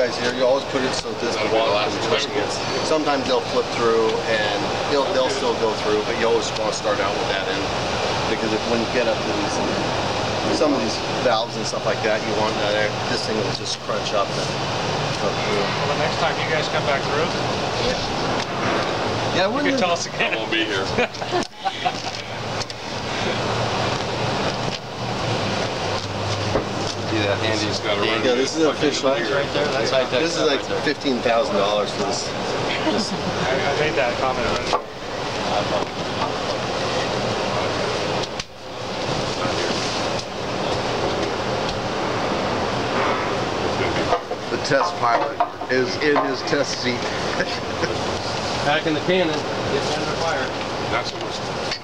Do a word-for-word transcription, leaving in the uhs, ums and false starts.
guys here, you always put it so this the water can push against. Sometimes they'll flip through and they'll they'll still go through, but you always want to start out with that end because if, when you get up to these some of these valves and stuff like that, you want that this thing will just crunch up and go through. Well, the next time you guys come back through, yeah, you can tell us again. I won't be here. Yeah, Andy's got a run. Yeah, this is a fish line right there. That's high tech. This is like fifteen thousand dollars for this. this. I, I made that comment already. The test pilot is in his test seat. Back in the cannon, getting under fire. That's the worst.